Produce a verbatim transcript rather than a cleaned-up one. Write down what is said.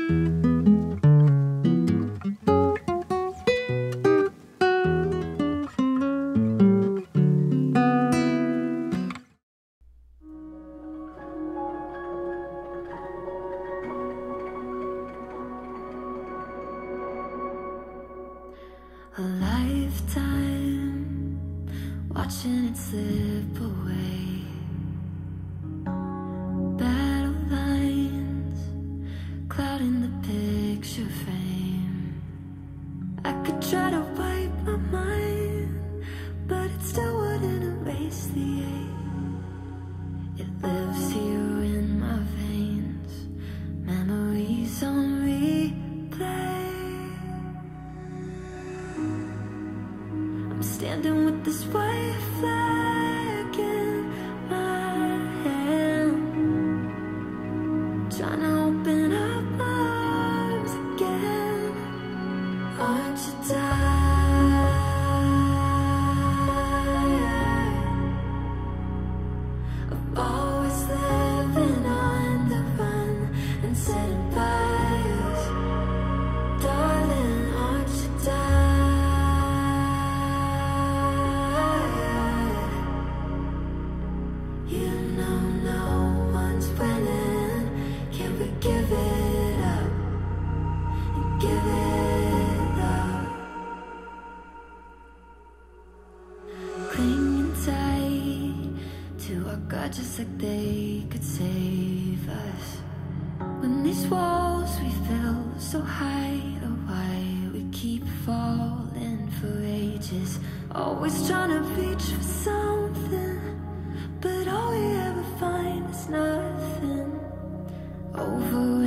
A lifetime watching it slip away. Battle lines clouding the picture frame. I could try to wipe my mind, but it still wouldn't erase the ache. It lives here in my veins, memories on replay. Standing with this white flag in my hand, trying to open up my arms again. Aren't you tired of always living on the run and setting fires? Darling, aren't you tired? You know no one's winning. Can we give it up and give it up? Clinging tight to our God just like they could save us. When these walls we build so high, or why we keep falling for ages. Always trying to reach for something, but all we ever find is nothing. Over